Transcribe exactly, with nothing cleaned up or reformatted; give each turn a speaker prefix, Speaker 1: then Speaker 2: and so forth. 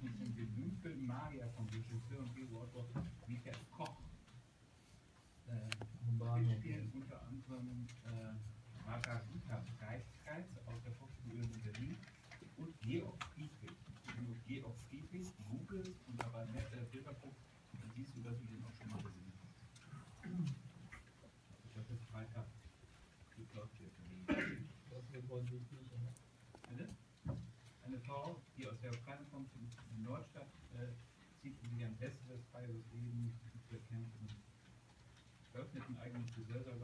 Speaker 1: mit dem berühmten Magier vom Regisseur und Drehbuchautor Michael Koch. Äh, mitspielen unter anderem äh, Margarita Preispreis aus der Volksschule in Berlin und Georg Friedrich. Wenn du Georg Friedrich googelst und dabei mehr der Bilder guckst, dann siehst du, dass du den auch schon mal gesehen hast. Das ist weiter.
Speaker 2: Das wird wohl wichtig.
Speaker 1: Eine, eine Frau, die aus der Ukraine kommt, in Nordstadt, äh, zieht in ein besseres, freieres Leben zu erkämpfen. Öffnet ein eigenes Gesellschaft